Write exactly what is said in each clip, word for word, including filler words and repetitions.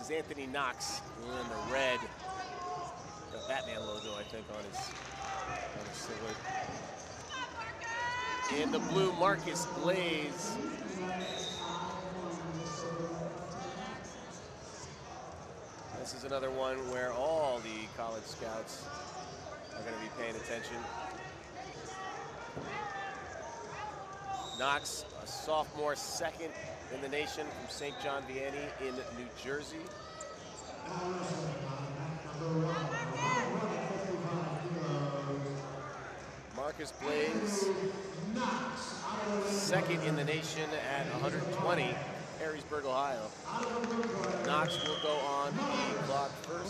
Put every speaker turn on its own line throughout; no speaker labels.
is Anthony Knox in the red. The Batman logo, I think, on his, on his silhouette. In the blue, Marcus Blaze. This is another one where all the college scouts are going to be paying attention. Knox, a sophomore, second in the nation from Saint John Vianney in New Jersey. Marcus Blaze, second in the nation at one hundred twenty, Harrisburg, Ohio. Knox will go on the block first.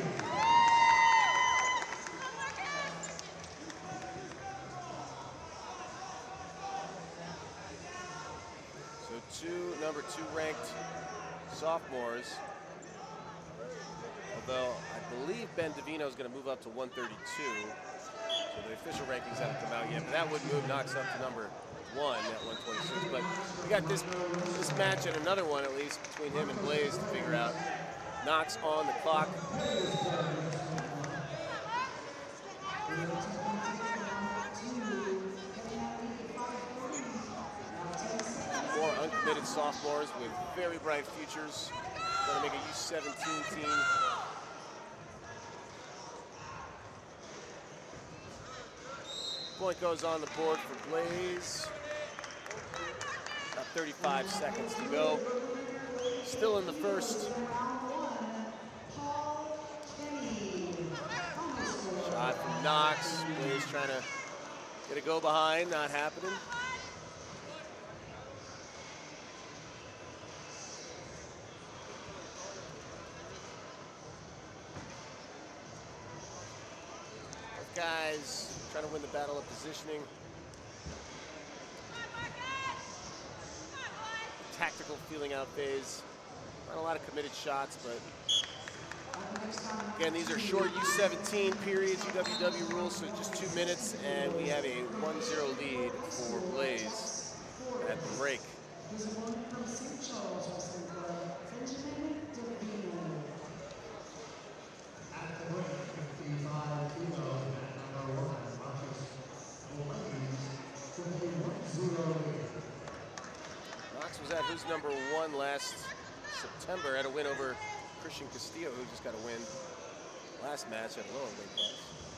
So two number two ranked sophomores. Although I believe Ben Davino is going to move up to one thirty-two. So the official rankings haven't come out yet, but that would move Knox up to number one at one twenty-six. But we got this this match and another one at least between him and Blaze to figure out. Knox on the clock. Four uncommitted sophomores with very bright futures. Going to make a U seventeen team. Point goes on the board for Blaze. About thirty-five seconds to go. Still in the first. Shot from Knox. Blaze trying to get a go behind, not happening. Both guys trying to win the battle of positioning. Tactical feeling out phase. Not a lot of committed shots, but again, these are short U seventeen periods, U W W rules, so just two minutes, and we have a one zero lead for Blaze at the break. Knox was at his number one last September, had a win over Christian Castillo, who just got a win last match at a lower weight class.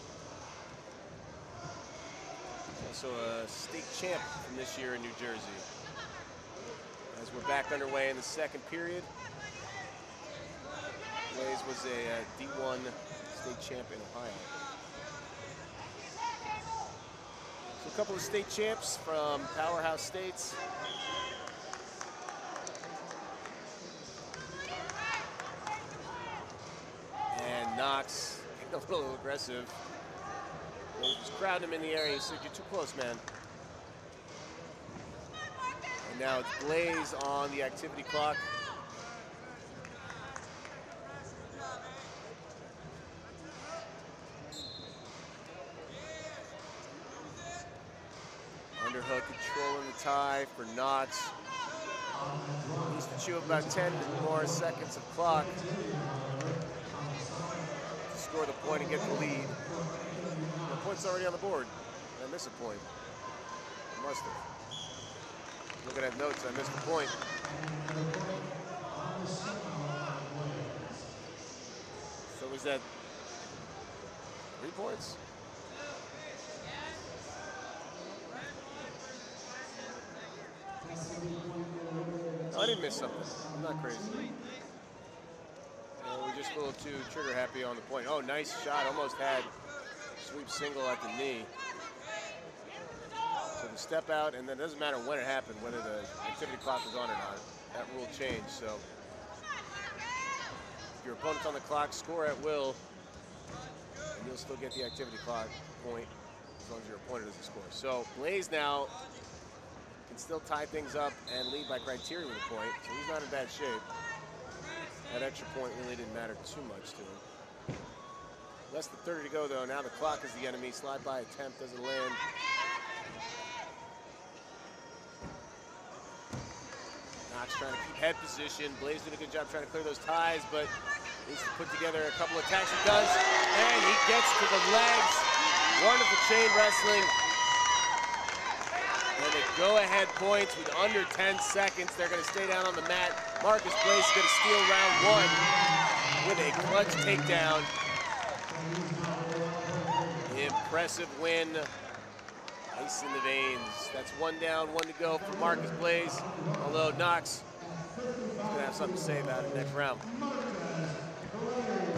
Also a state champ from this year in New Jersey. As we're back underway in the second period, Blaze was a uh, D one state champ in Ohio. So a couple of state champs from powerhouse states. And Knox getting a little aggressive. He was crowding him in the area. He said, "You're too close, man." And now it's Blaze on the activity clock. Underhook controlling the tie for Knox. Needs to chew about ten more seconds of clock to score the point and get the lead. The point's already on the board. I miss a point. I must have. Looking at notes, I missed the point. So was that three points? No, I didn't miss something. I'm not crazy. Uh, we're just a little too trigger happy on the point. Oh, nice shot. Almost had sweep single at the knee. So the step out, and then it doesn't matter when it happened, whether the activity clock was on or not. That rule changed. So if your opponent's on the clock, score at will, and you'll still get the activity clock point as long as your opponent doesn't score. So Blaze now can still tie things up and lead by criteria with a point, so he's not in bad shape. That extra point really didn't matter too much to him. Less than thirty to go, though. Now the clock is the enemy. Slide by attempt doesn't land. Knox trying to keep head position. Blaze doing a good job trying to clear those ties, but needs to put together a couple attacks. He does, and he gets to the legs. Wonderful chain wrestling. And the go-ahead points with under ten seconds. They're going to stay down on the mat. Marcus Blaze is going to steal round one with a clutch takedown. Impressive win. Ice in the veins. That's one down, one to go for Marcus Blaze. Although Knox is going to have something to say about it next round.